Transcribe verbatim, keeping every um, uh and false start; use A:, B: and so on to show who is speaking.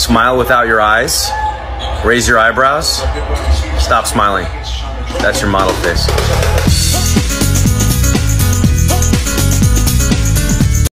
A: Smile without your eyes. Raise your eyebrows. Stop smiling. That's your model face.